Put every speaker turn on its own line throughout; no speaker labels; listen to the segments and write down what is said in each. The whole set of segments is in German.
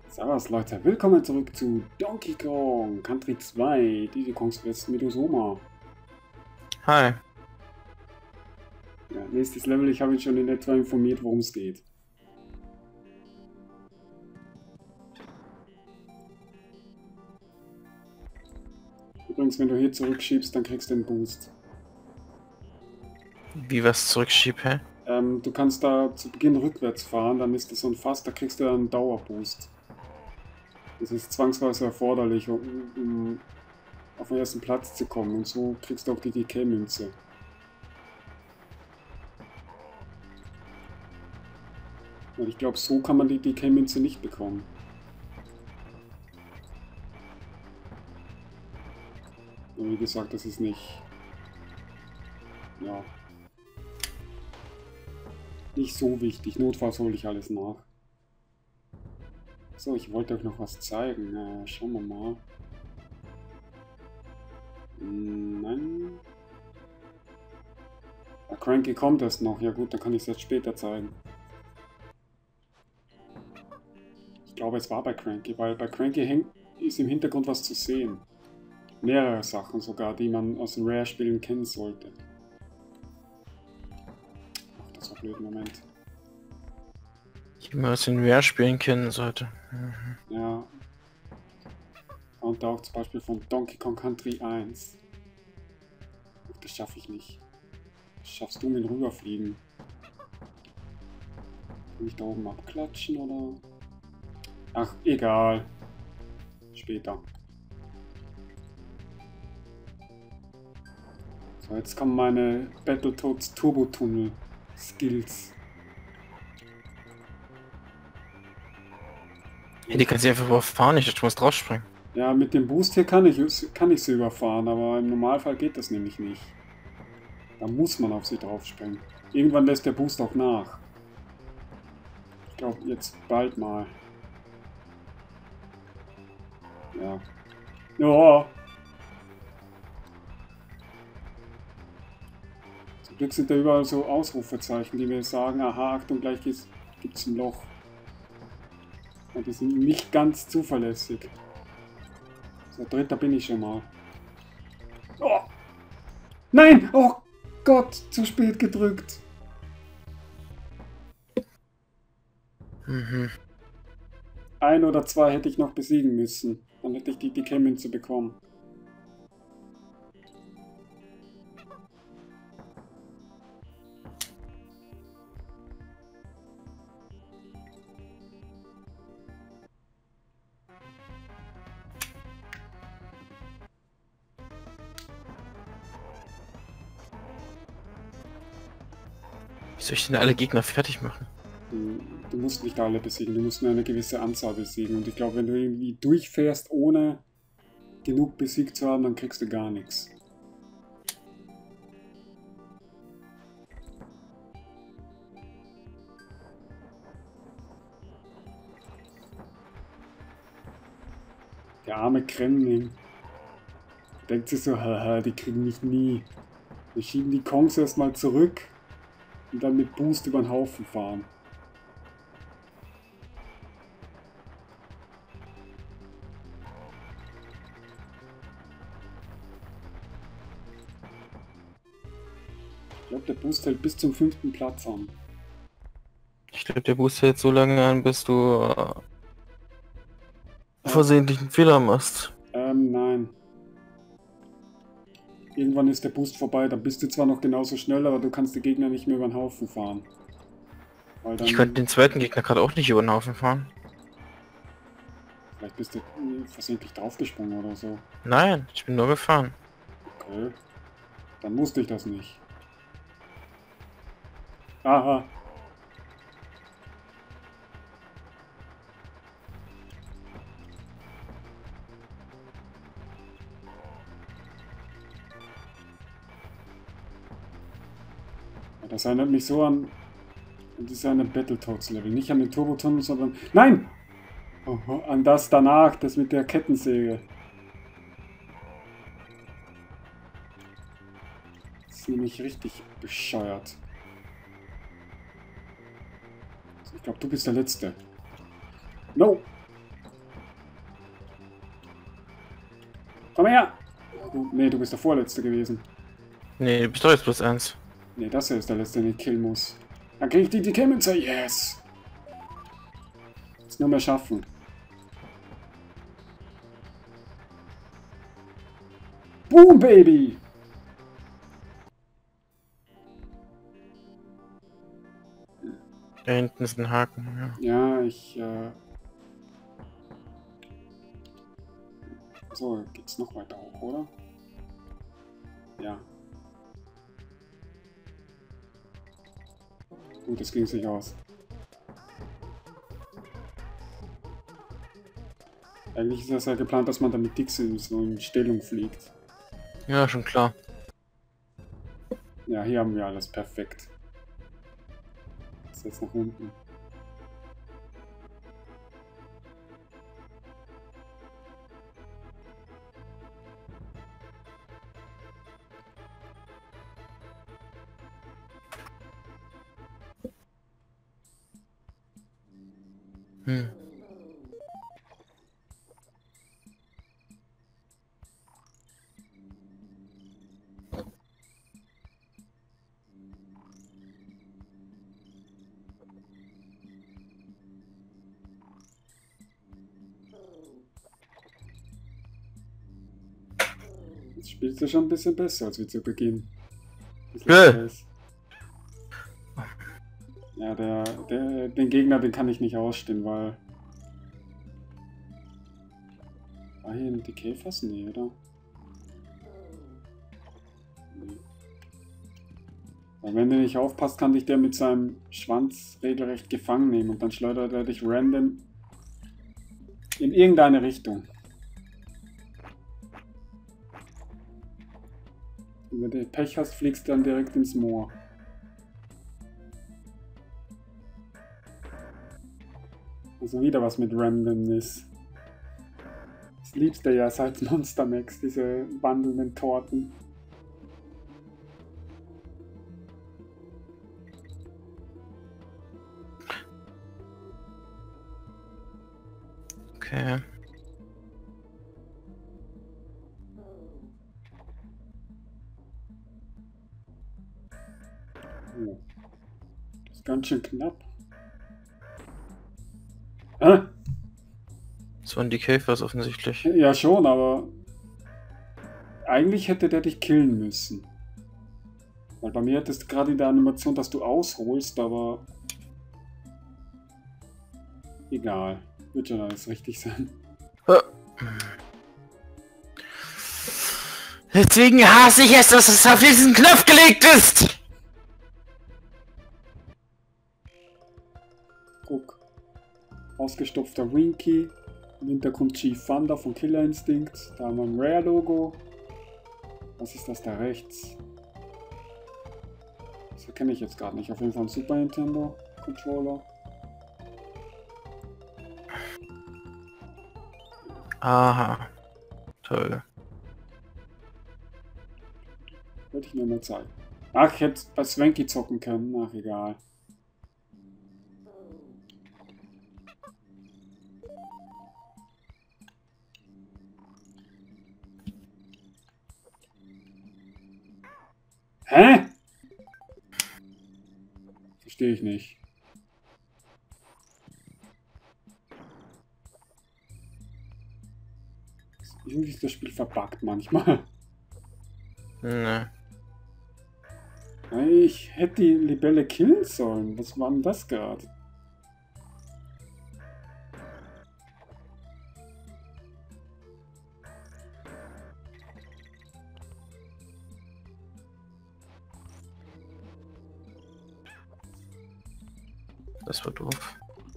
Servus Leute, willkommen zurück zu Donkey Kong Country 2, Diddy Kongs Quest mit Osoma.
Hi.
Ja, nächstes Level, ich habe ihn schon in etwa informiert, worum es geht. Übrigens, wenn du hier zurückschiebst, dann kriegst du einen Boost.
Wie was zurückschieb, hä?
Du kannst da zu Beginn rückwärts fahren, dann ist das so ein Fass, da kriegst du einen Dauerboost. Das ist zwangsweise erforderlich, um auf den ersten Platz zu kommen, und so kriegst du auch die DK-Münze. Und ich glaube, so kann man die DK-Münze nicht bekommen. Und wie gesagt, das ist nicht... Ja... nicht so wichtig. Notfalls hole ich alles nach. So, ich wollte euch noch was zeigen. Schauen wir mal. Nein. Cranky kommt erst noch. Ja gut, dann kann ich es jetzt später zeigen. Ich glaube, es war bei Cranky, weil bei Cranky ist im Hintergrund was zu sehen. Mehrere Sachen sogar, die man aus den Rare-Spielen kennen sollte. Ach, das war blöd, Moment.
Die man aus den Rare-Spielen kennen sollte.
Ja. Und auch zum Beispiel von Donkey Kong Country 1. Das schaffe ich nicht. Schaffst du mit rüberfliegen? Kann ich da oben abklatschen oder? Ach, egal. Später. So, jetzt kommen meine Battletoads Turbo-Tunnel Skills.
Hey, die kannst du einfach überfahren, ich muss draufspringen.
Ja, mit dem Boost hier kann ich sie überfahren, aber im Normalfall geht das nämlich nicht. Da muss man auf sie draufspringen. Irgendwann lässt der Boost auch nach. Ich glaube, jetzt bald mal. Ja. Oh. Zum Glück sind da überall so Ausrufezeichen, die mir sagen, aha, Achtung, gleich gibt's ein Loch. Und die sind nicht ganz zuverlässig. So, dritter bin ich schon mal. Oh. Nein! Oh Gott, zu spät gedrückt. Ein oder zwei hätte ich noch besiegen müssen. Dann hätte ich die DK-Münze bekommen.
Wie soll ich denn alle Gegner fertig machen?
Du musst nicht alle besiegen, du musst nur eine gewisse Anzahl besiegen. Und ich glaube, wenn du irgendwie durchfährst, ohne genug besiegt zu haben, dann kriegst du gar nichts. Der arme Kremling denkt sich so, haha, die kriegen mich nie. Wir schieben die Kongs erstmal zurück und dann mit Boost über den Haufen fahren. Ich glaube, der Boost hält bis zum 5. Platz an.
Ich glaube, der Boost hält so lange an, bis du versehentlich einen Fehler machst.
Nein. Irgendwann ist der Boost vorbei, dann bist du zwar noch genauso schnell, aber du kannst die Gegner nicht mehr über den Haufen fahren. Weil dann,
Ich konnte den zweiten Gegner gerade auch nicht über den Haufen fahren.
vielleicht bist du versehentlich draufgesprungen oder so.
Nein, ich bin nur gefahren.
Okay. Dann wusste ich das nicht. Aha. Das erinnert mich so an eine Battletoads-Level. Nicht an den Turbo-Tunnel, sondern... Nein! Oh, an das danach, das mit der Kettensäge. Das ist nämlich richtig bescheuert. Ich glaube, du bist der Letzte. No! Komm her! Nee, du bist der Vorletzte gewesen.
Nee, du bist doch jetzt plus 1.
Nee, das hier ist der Letzte, den ich killen muss. Dann krieg ich die Kimmünze. Yes! Jetzt nur mehr schaffen. Boom, Baby!
Da hinten ist ein Haken, ja.
Ja, ich, So, geht's noch weiter hoch, oder? Ja. Gut, das ging sich aus. Eigentlich ist das ja geplant, dass man dann mit Dixie so in Stellung fliegt.
Ja, schon klar.
Ja, hier haben wir alles perfekt. Das ist jetzt nach unten.
Hm.
Jetzt spielst du schon ein bisschen besser als wie zu Beginn. Ja, den Gegner, den kann ich nicht ausstehen, weil... War hier ein Decay-Fass? Nee, oder? Nee. Weil wenn du nicht aufpasst, kann dich der mit seinem Schwanz regelrecht gefangen nehmen und dann schleudert er dich random in irgendeine Richtung. Und wenn du Pech hast, fliegst du dann direkt ins Moor. Also wieder was mit Randomness. Das liebst du ja seit Monster Max, diese wandelnden Torten.
Okay.
Oh. Das ist ganz schön knapp. Hä?
Das waren die Käfers offensichtlich.
Ja schon, aber eigentlich hätte der dich killen müssen. Weil bei mir hattest du gerade in der Animation, dass du ausholst, aber egal. Wird schon alles richtig sein.
Deswegen hasse ich es, dass es auf diesen Knopf gelegt ist!
Guck. Ausgestopfter Winky. Im Hintergrund Chief Thunder von Killer Instinct. Da haben wir ein Rare-Logo. Was ist das da rechts? Das erkenne ich jetzt gerade nicht. Auf jeden Fall ein Super Nintendo Controller.
Aha. Toll.
Wollte ich nur mal zeigen. Ach, ich hätte bei Swanky zocken können. Ach, egal. Hä? Verstehe ich nicht. Irgendwie ist das Spiel verbuggt manchmal.
Ne.
Ich hätte die Libelle killen sollen. Was war denn das gerade?
Das war doof.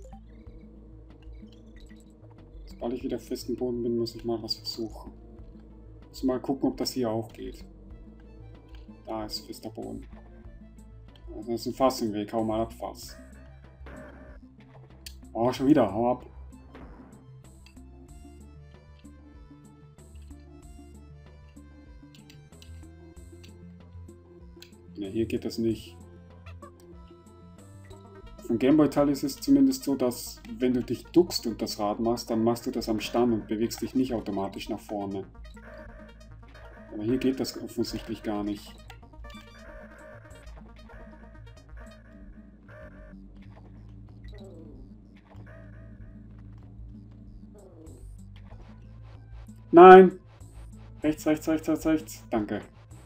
Sobald ich wieder auf festem Boden bin, muss ich mal was versuchen. Muss mal gucken, ob das hier auch geht. Da ist fester Boden. Also das ist ein Fass im Weg, hau mal ab, Fass. Oh, schon wieder, hau ab. Ne, hier geht das nicht. Auf dem Gameboy-Teil ist es zumindest so, dass wenn du dich duckst und das Rad machst, dann machst du das am Stand und bewegst dich nicht automatisch nach vorne. Aber hier geht das offensichtlich gar nicht. Nein! Rechts, rechts, rechts, rechts, rechts. Danke.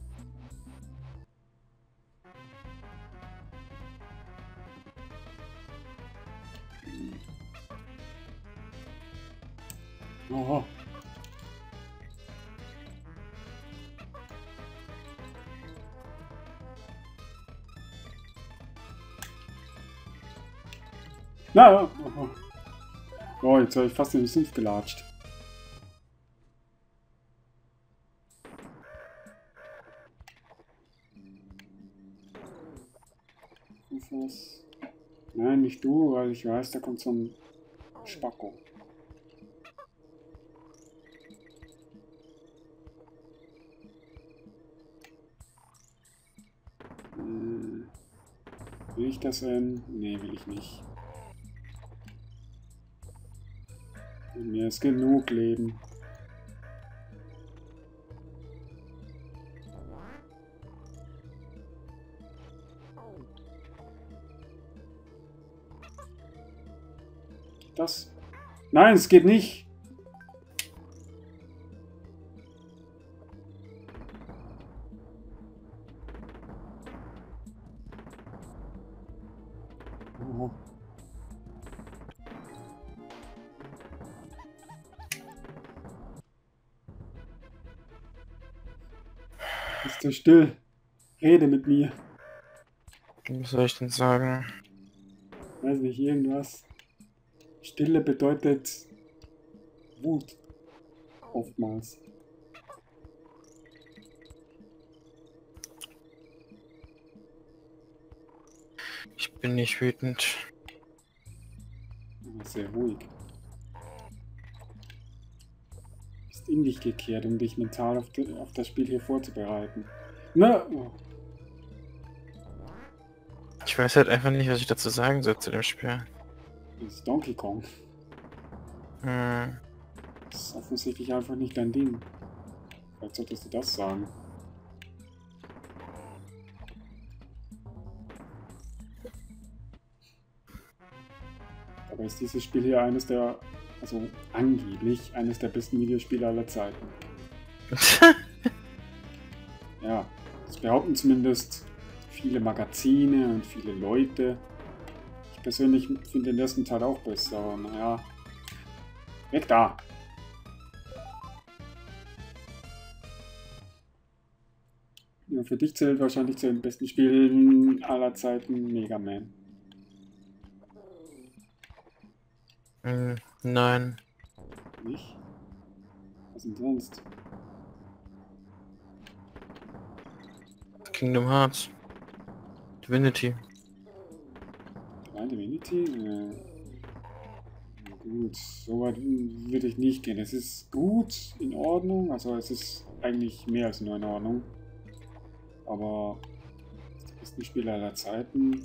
Oh. Na, oh. Oh, jetzt habe ich fast in den Sumpf gelatscht. Nein, nicht du, weil ich weiß, da kommt so ein Spacko. Will ich das denn? Nee, will ich nicht. Mir ist genug Leben. Das? Nein, es geht nicht. Oh. Bist du still? Rede mit mir.
Was soll ich denn sagen?
Weiß nicht, irgendwas. Stille bedeutet Wut. Oftmals.
Ich bin nicht wütend.
Aber sehr ruhig. Bist in dich gekehrt, um dich mental auf das Spiel hier vorzubereiten. Na, oh.
Ich weiß halt einfach nicht, was ich dazu sagen soll zu dem Spiel.
Das ist Donkey Kong.
Hm.
Das ist offensichtlich einfach nicht dein Ding. Vielleicht solltest du das sagen. Aber ist dieses Spiel hier eines der, also angeblich, eines der besten Videospiele aller Zeiten. Ja, das behaupten zumindest viele Magazine und viele Leute. Ich persönlich finde den ersten Teil auch besser, aber naja. Weg da! Ja, für dich zählt wahrscheinlich zu den besten Spielen aller Zeiten Mega Man.
Nein.
Nicht? Was denn sonst?
Kingdom Hearts. Divinity.
Nein, Divinity? Na gut, so weit würde ich nicht gehen. Es ist gut, in Ordnung, also es ist eigentlich mehr als nur in Ordnung. Aber das besten Spiel aller Zeiten.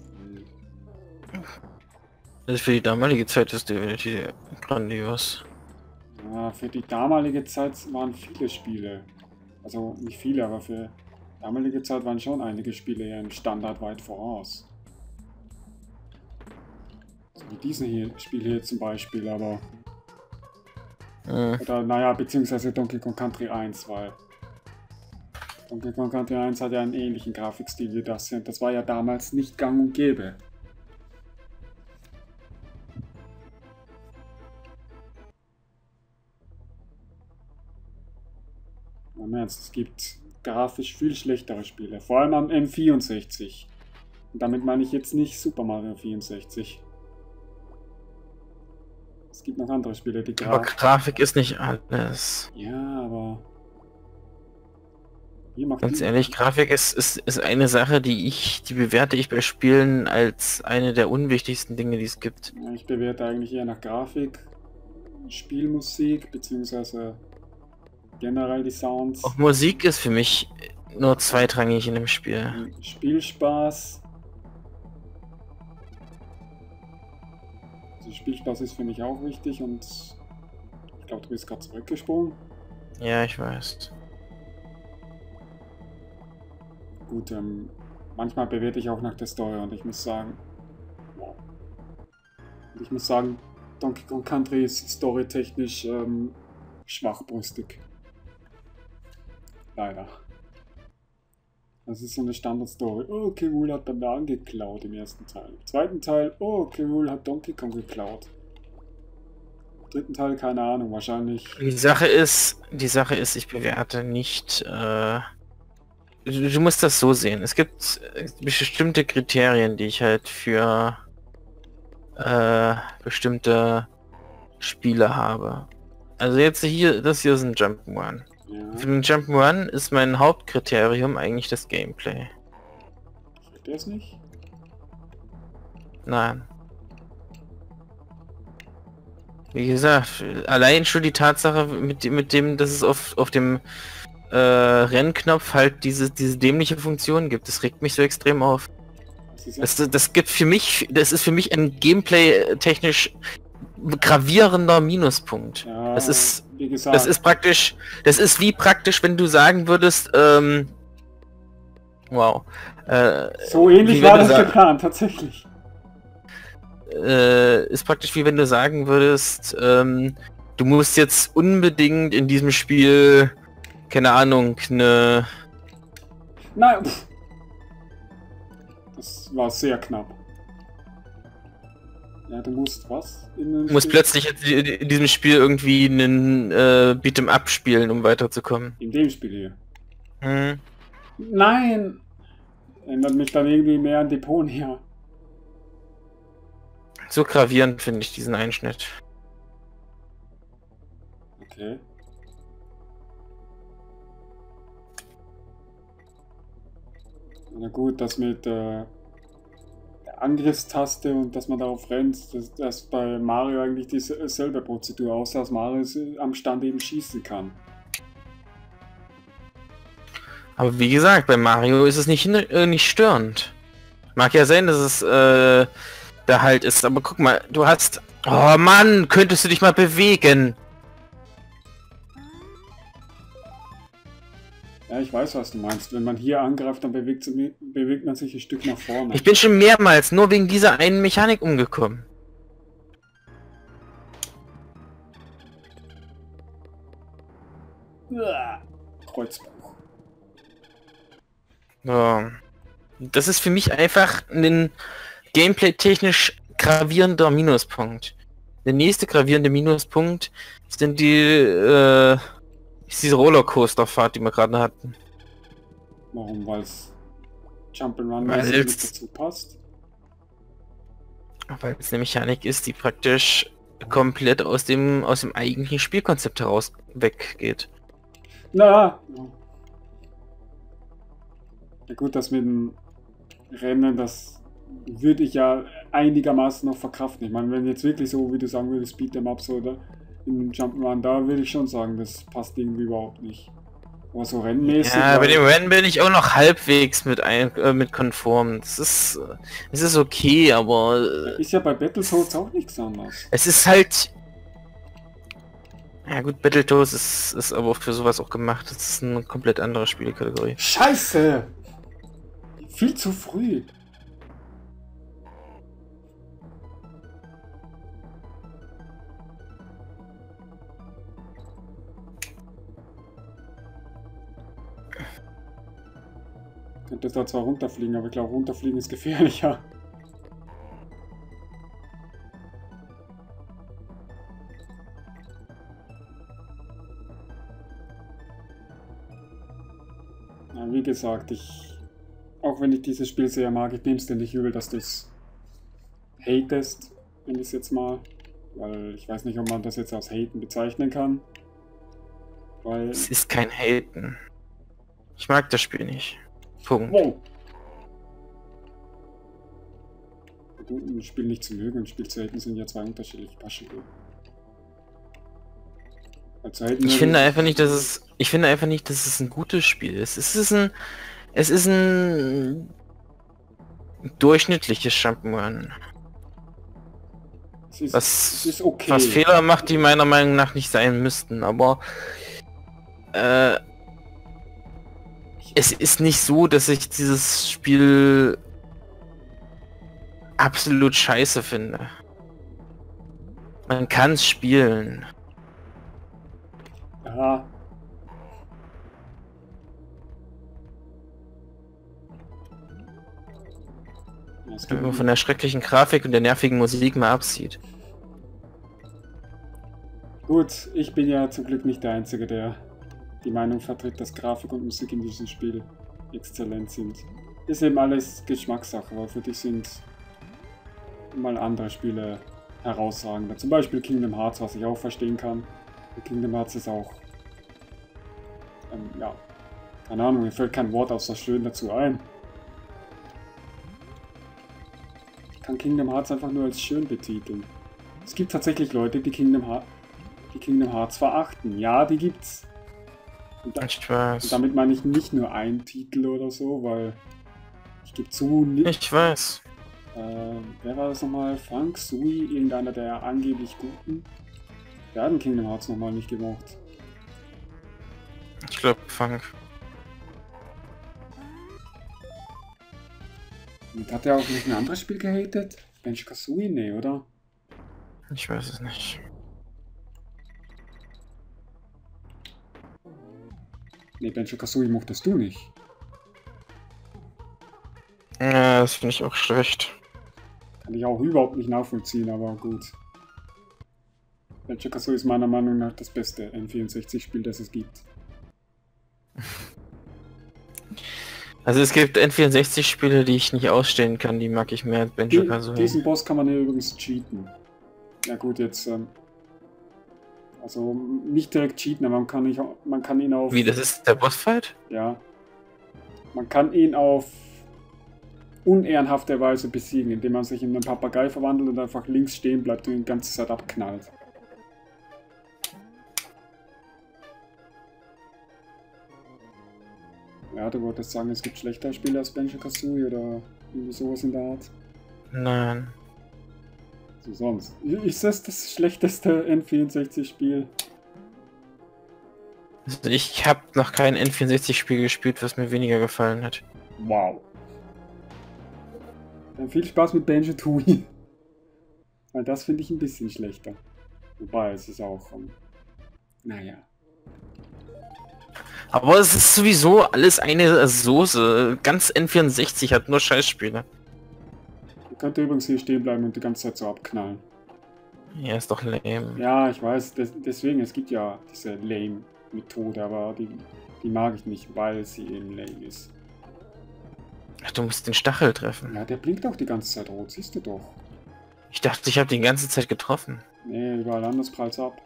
Also für die damalige Zeit ist Divinity grandios.
Ja, für die damalige Zeit waren viele Spiele. Also nicht viele, aber für damalige Zeit waren schon einige Spiele ja im Standard weit voraus. So wie diesen hier, Spiel hier zum Beispiel, aber. Oder naja, beziehungsweise Donkey Kong Country 1, weil Donkey Kong Country 1 hat ja einen ähnlichen Grafikstil wie das hier. Und das war ja damals nicht gang und gäbe. Im Ernst, es gibt grafisch viel schlechtere Spiele. Vor allem am N64. Und damit meine ich jetzt nicht Super Mario 64. Es gibt noch andere Spiele, die
Aber Grafik ist nicht alles.
Ja, aber hier macht
Ganz ehrlich, Grafik ist eine Sache, die bewerte ich bei Spielen als eine der unwichtigsten Dinge, die es gibt.
Ja, ich bewerte eigentlich eher nach Grafik, Spielmusik, beziehungsweise generell die Sounds.
Auch Musik ist für mich nur zweitrangig in dem Spiel.
Spielspaß. Also Spielspaß ist für mich auch wichtig und ich glaube, du bist gerade zurückgesprungen.
Ja, ich weiß.
gut, manchmal bewerte ich auch nach der Story und ich muss sagen, wow. Und ich muss sagen, Donkey Kong Country ist storytechnisch schwachbrüstig. Leider. Das ist so eine Standardstory. Oh, K. Rool hat Bananen geklaut im ersten Teil. Im zweiten Teil, oh, K. Rool hat Donkey Kong geklaut. Im dritten Teil, keine Ahnung, wahrscheinlich.
Die Sache ist, ich bewerte nicht. Du musst das so sehen. Es gibt bestimmte Kriterien, die ich halt für bestimmte Spiele habe. Also jetzt hier, das hier ist ein Jump'n'Run.
Ja.
Für den Jump'n'Run ist mein Hauptkriterium eigentlich das Gameplay.
Kriegt der es nicht?
Nein. Wie gesagt, allein schon die Tatsache mit dem, dass es auf dem Rennknopf halt diese dämliche Funktion gibt, das regt mich so extrem auf. Das gibt für mich, das ist für mich ein Gameplay-technisch gravierender Minuspunkt.
Ja,
Das ist,
wie gesagt,
das ist praktisch, das ist wie praktisch, wenn du sagen würdest, wow.
so ähnlich
wie
war
wenn du
das geplant, tatsächlich.
Ist praktisch wie wenn du sagen würdest, du musst jetzt unbedingt in diesem Spiel, keine Ahnung, eine...
Nein, pff. Das war sehr knapp. Ja, du musst was?
Du musst plötzlich jetzt in diesem Spiel irgendwie einen Beat'em Up spielen, um weiterzukommen.
In dem Spiel hier.
Hm.
Nein! Ändert mich dann irgendwie mehr an Deponia.
So gravierend finde ich diesen Einschnitt.
Okay. Na gut, das mit der Angriffstaste und dass man darauf rennt, das bei Mario eigentlich dieselbe Prozedur, außer dass Mario am Stand eben schießen kann.
Aber wie gesagt, bei Mario ist es nicht störend. Mag ja sein, dass es da halt ist, aber guck mal, du hast... Oh Mann, könntest du dich mal bewegen?
Ja, ich weiß, was du meinst. Wenn man hier angreift, dann bewegt man sich ein Stück nach vorne.
Ich bin schon mehrmals nur wegen dieser einen Mechanik umgekommen.
Kreuzbruch.
So. Das ist für mich einfach ein gameplay-technisch gravierender Minuspunkt. Der nächste gravierende Minuspunkt sind ist diese Rollercoaster-Fahrt, die wir gerade hatten.
Warum? Weil es Jump'n'Run
Weil's-
nicht dazu passt?
Weil es eine Mechanik ist, die praktisch komplett aus dem eigentlichen Spielkonzept heraus weggeht.
Na! Ja gut, das mit dem Rennen, das würde ich ja einigermaßen noch verkraften. Ich meine, wenn jetzt wirklich so, wie du sagen würdest, Beat'em Ups oder in Jump'n'Run, da würde ich schon sagen, das passt irgendwie überhaupt nicht. Aber so rennmäßig...
Ja, bei
weil-
dem Rennen bin ich auch noch halbwegs mit konform. Es ist okay, aber
Ist ja bei Battletoads auch nichts anderes.
es ist halt... Ja gut, Battletoads ist aber für sowas auch gemacht. Das ist eine komplett andere Spielekategorie.
Scheiße! Viel zu früh. Könnte da zwar runterfliegen, aber ich glaube, runterfliegen ist gefährlicher. Ja, wie gesagt, auch wenn ich dieses Spiel sehr mag, ich nehme es dir nicht übel, dass du es hatest, wenn ich es jetzt mal, weil ich weiß nicht, ob man das jetzt als Haten bezeichnen kann. Weil...
Es ist kein Haten. Ich mag das Spiel nicht. Punkt.
Wow! Gut, ein Spiel nicht zu mögen und ein Spiel zu haten sind ja zwei unterschiedliche Paar Schuhe. Also haten
Ich
würde
finde einfach nicht, dass es ein gutes Spiel ist. Es ist ein durchschnittliches Jump'n'Run.
es
Was
ist okay.
was Fehler macht, die meiner Meinung nach nicht sein müssten, aber es ist nicht so, dass ich dieses Spiel absolut scheiße finde. Man kann es spielen.
Ja.
Wenn man von der schrecklichen Grafik und der nervigen Musik mal absieht.
Gut, ich bin ja zum Glück nicht der Einzige, der die Meinung vertritt, dass Grafik und Musik in diesem Spiel exzellent sind. Ist eben alles Geschmackssache, weil für dich sind mal andere Spiele herausragender. Zum Beispiel Kingdom Hearts, was ich auch verstehen kann. Und Kingdom Hearts ist auch, ja, keine Ahnung, mir fällt kein Wort außer schön dazu ein. Ich kann Kingdom Hearts einfach nur als schön betiteln. Es gibt tatsächlich Leute, die Kingdom Hearts verachten. Ja, die gibt's.
Ich weiß.
Und damit meine ich nicht nur einen Titel oder so, weil ich gebe zu,
Ich weiß.
wer war das nochmal? Frank Sui, irgendeiner der angeblich Guten. Der hat den Kingdom Hearts nochmal nicht gemocht.
Ich glaube, Funk.
Und hat er auch nicht ein anderes Spiel gehatet? Banjo-Kazooie? Nee, oder?
Ich weiß es nicht.
Nee, Banjo-Kazooie mochtest du nicht.
Ja, das finde ich auch schlecht.
Kann ich auch überhaupt nicht nachvollziehen, aber gut. Banjo-Kazooie ist meiner Meinung nach das beste N64-Spiel, das es gibt.
Also es gibt N64-Spiele, die ich nicht ausstehen kann, die mag ich mehr als Banjo-Kazooie.
Diesen Boss kann man ja übrigens cheaten. Ja gut, jetzt... also nicht direkt cheaten, aber man kann ihn auf...
Wie, das ist der Bossfight?
Ja. Man kann ihn auf unehrenhafte Weise besiegen, indem man sich in einen Papagei verwandelt und einfach links stehen bleibt und ihn die ganze Zeit abknallt. Ja, du wolltest sagen, es gibt schlechtere Spiele als Banjo-Kazooie oder irgendwie sowas in der Art?
Nein.
So sonst. Ist das schlechteste N64-Spiel?
Also ich habe noch kein N64-Spiel gespielt, was mir weniger gefallen hat.
Wow. Dann viel Spaß mit Banjo-Tooie. Weil das finde ich ein bisschen schlechter. Wobei, es ist auch... naja.
Aber es ist sowieso alles eine Soße. Ganz N64 hat nur Scheißspiele.
Ihr könnt übrigens hier stehen bleiben und die ganze Zeit so abknallen.
Ja, ist doch lame.
Ja, ich weiß. Deswegen, es gibt ja diese Lame-Methode, aber die mag ich nicht, weil sie eben lame ist.
Ach, du musst den Stachel treffen.
Ja, der blinkt auch die ganze Zeit rot, siehst du doch.
Ich dachte, ich habe die ganze Zeit getroffen.
Nee, überall anders prallt's ab.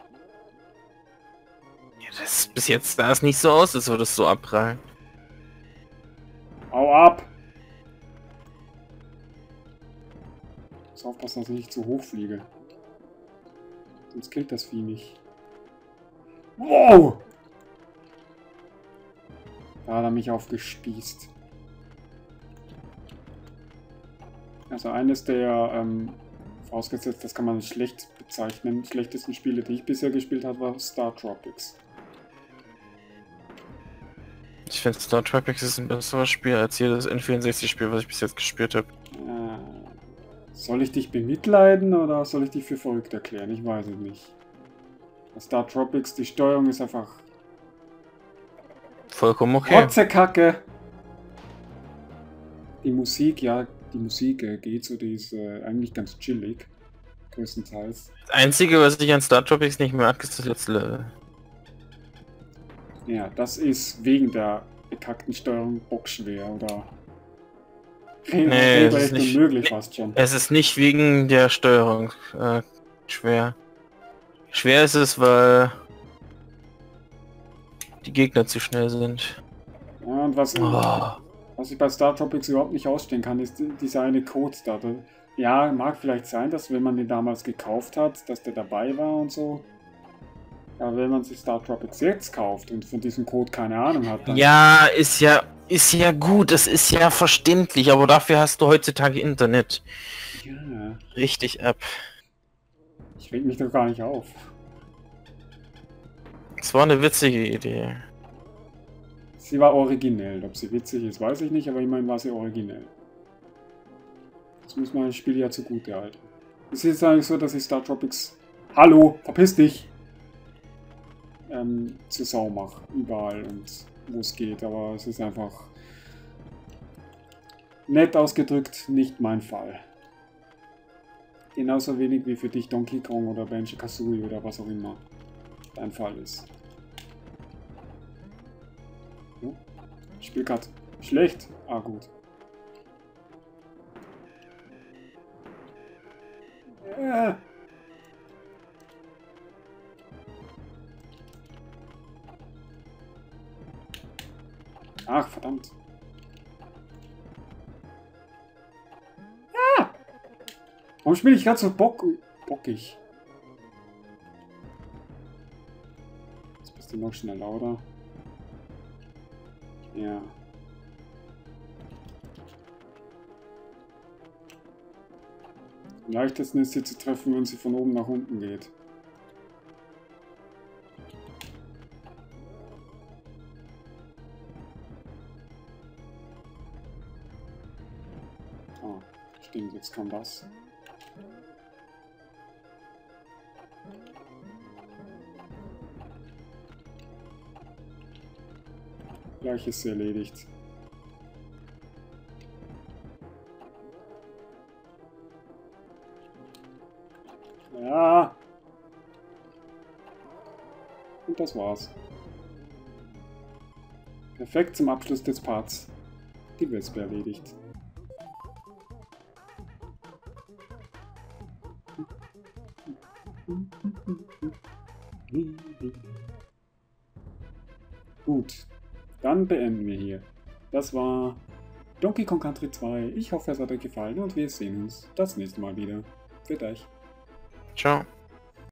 Ja, das bis jetzt sah es nicht so aus, als würde es so abprallen.
Hau ab! Ich muss aufpassen, dass ich nicht zu hoch fliege. Sonst killt das Vieh mich. Wow! Da hat er mich aufgespießt. Also eines der, vorausgesetzt, das kann man nicht schlecht bezeichnen, schlechtesten Spiele, die ich bisher gespielt habe, war Star Tropics.
Ich finde Star Tropics ist ein besseres Spiel als jedes N64-Spiel, was ich bis jetzt gespielt habe.
Soll ich dich bemitleiden oder soll ich dich für verrückt erklären? Ich weiß es nicht. Bei Star Tropics, die Steuerung ist einfach...
vollkommen okay.
Rotzekacke! Die Musik, ja, die Musik geht so, die ist eigentlich ganz chillig. Größtenteils.
Das Einzige, was ich an Star Tropics nicht mag, ist das letzte Level.
Ja, das ist wegen der bekackten Steuerung bockschwer oder
Nee, es ist
recht
nicht,
unmöglich fast schon.
Es ist nicht wegen der Steuerung schwer. Schwer ist es, weil die Gegner zu schnell sind.
Ja, und was
Oh.
ich bei Star Tropics überhaupt nicht ausstehen kann, ist dieser eine Code da. Ja, mag vielleicht sein, dass wenn man den damals gekauft hat, dass der dabei war und so. Aber wenn man sich Star Tropics jetzt kauft und von diesem Code keine Ahnung hat, dann...
Ja, ist ja gut, das ist ja verständlich, aber dafür hast du heutzutage Internet.
Ja,
Richtig ab.
ich reg mich doch gar nicht auf.
Das war eine witzige Idee.
Sie war originell. Ob sie witzig ist, weiß ich nicht, aber immerhin war sie originell. Das muss man das Spiel ja zugute halten. Es ist eigentlich so, dass ich Star Tropics... Hallo, verpiss dich! Zur Sau mache. Überall und wo es geht. Aber es ist einfach... nett ausgedrückt, nicht mein Fall. Genauso wenig wie für dich Donkey Kong oder Banjo-Kazooie oder was auch immer dein Fall ist. Oh, ich spiel grad schlecht. Ah, gut. Ach, verdammt. Ah! Warum spiele ich gerade so bockig? Jetzt bist du noch schneller, oder? Ja. Am leichtesten ist sie zu treffen, wenn sie von oben nach unten geht. Ah, stimmt, jetzt kam das. Gleich ist sie erledigt. Ja. Und das war's. Perfekt zum Abschluss des Parts. Die Wespe erledigt. Gut. Dann beenden wir hier. Das war Donkey Kong Country 2. Ich hoffe, es hat euch gefallen und wir sehen uns das nächste Mal wieder. Für euch.
Ciao.